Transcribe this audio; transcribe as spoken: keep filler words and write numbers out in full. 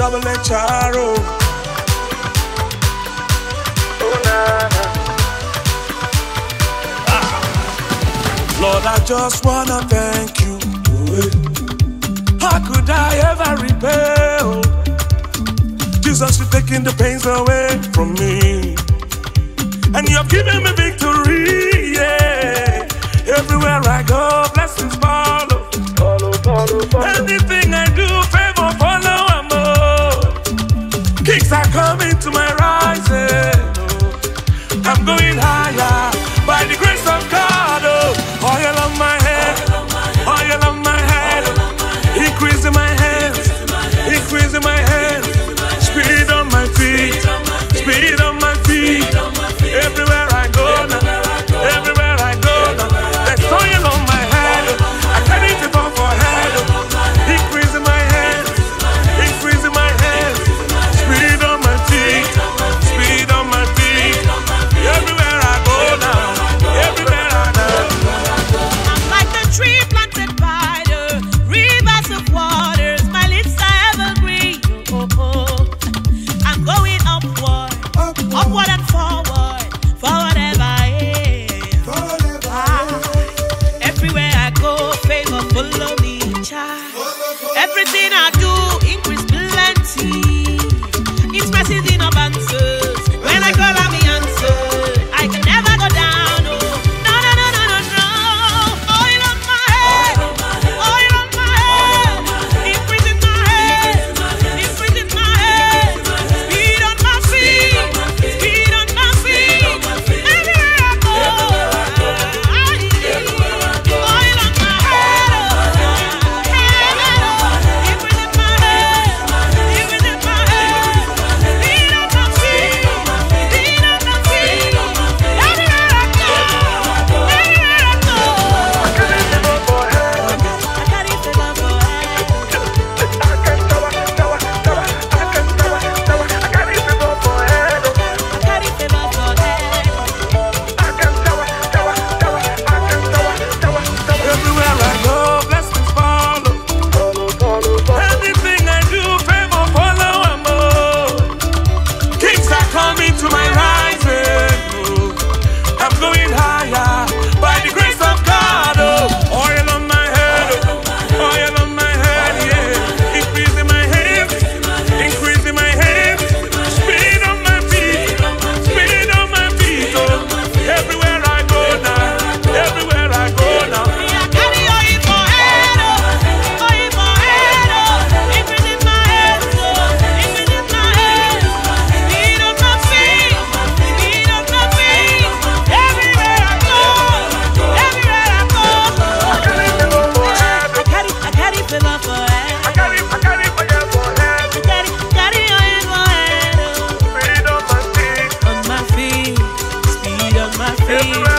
trouble and sorrow. Oh, nah, nah. Ah. Lord, I just wanna thank you. How could I ever repay? Oh, Jesus, you're taking the pains away from me, and you've given me victory. Yeah, everywhere I go, blessings follow. Follow, follow, follow. Anything I do, favor follow. I'm more. Kicks are coming to my rising. Oh, I'm going higher by the grace of God. Oh, oil on my head, oil on my head, increase in my hands, increase in my hands, speed on my feet, speed on my feet. Everywhere I go now, everywhere I go now, there's oil on my head. I carry it on for head. Increase in my hands, increase in my hands, speed on my feet, speed on my feet. Everywhere I go now, everywhere I go. I'm like the tree planted by the rivers of waters. My lips are evergreen. Oh, oh, oh. I'm going upward, upward and forward, forward ever. Yeah. Ah. Everywhere I go, favor follow me, child. Everything I do, increase plenty. It's my season of answers. When I call, I'm the answer. I can never go down. Oh, no, no, no, no, no, no. Oil on my head, oil on my head, increase in my head, increase in my head, speed on my feet, speed on my feet. Everywhere I go, oil on my head, increase in my head, increase in my head, speed on my feet, speed on my feet. Everywhere I go, everywhere I go. I carry favor for head. I carry favor for head. I can tower, tower, tower. I can tower, tower. I carry favor for head. I carry favor for head. I can tower, tower, tower. I can tower, tower, tower. Everywhere I go, blessings follow. Follow, follow, follow. Anything I do, favor follow. I'm more. Kings are coming to my rising. Oh, I'm going higher by the grace of God. Oh, oil on my head, oh, oil on my head, yeah. Increase in my hands, increase in my hands, speed on my feet, speed on my feet. Oh, everywhere I go now, everywhere I go now. I carry oil for head, oh, oil for head, oh, increase in my head, oh, increase in my head, speed on my feet, speed on my feet. Everywhere I go, everywhere I go. I carry favor for head. I carry, I carry favor for head. I carry, I carry fire for head. I carry, carry oil for head, oh, Speed on my feet, on my feet, speed on my feet. everywhere